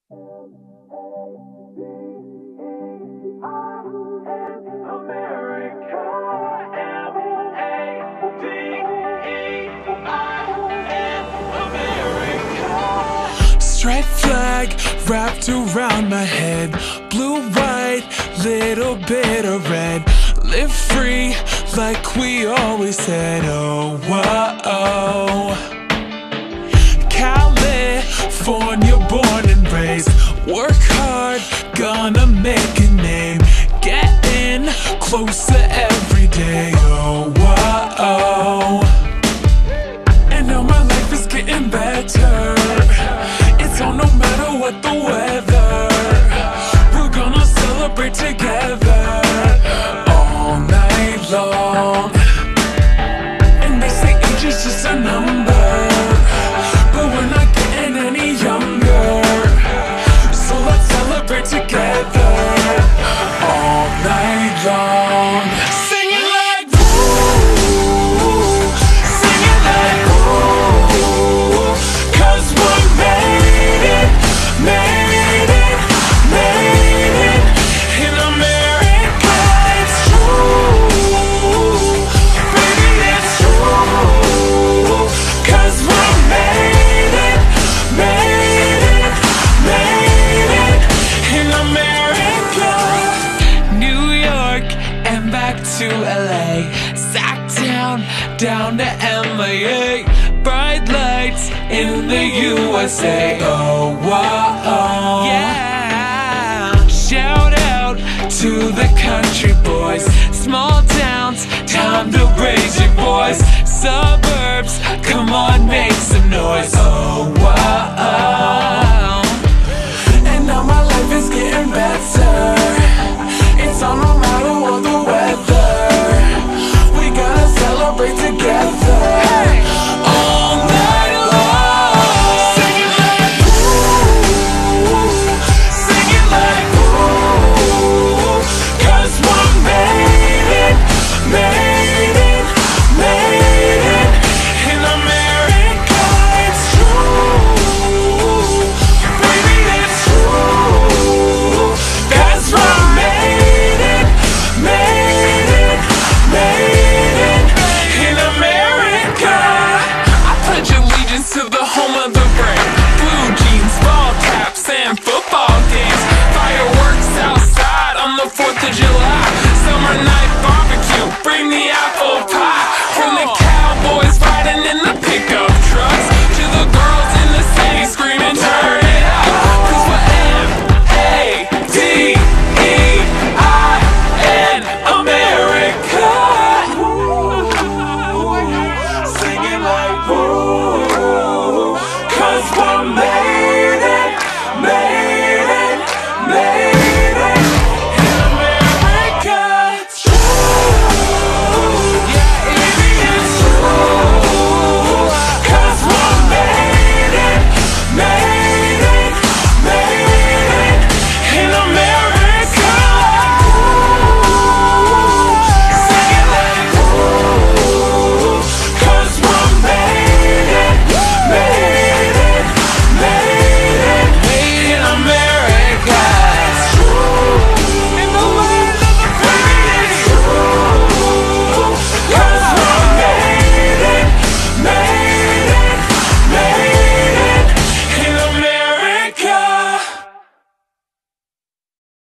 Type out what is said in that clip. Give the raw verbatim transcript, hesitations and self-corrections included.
Striped flag wrapped around my head, blue, white, little bit of red. Live free like we always said. Oh, whoa. California born and raised, work hard, gonna make a name, getting closer every day. Oh, whoa. And now my life is getting better. So no matter what the weather, we're gonna celebrate together all night long. And they say age is just a number, but we're not getting any younger. So let's celebrate together all night long. Sing it like woo, sing it like woo, 'cause we're made. Made it, made it in America, it's true. Baby, it's true. 'Cause we made it, made it, made it in America. New York and back to L A, Sac down, down to M I A. Bright lights in the U S A. Oh, whoa, yeah. Shout out to the country boys, small towns, time to raise your voice. Suburbs, come on, make some noise. Oh, whoa.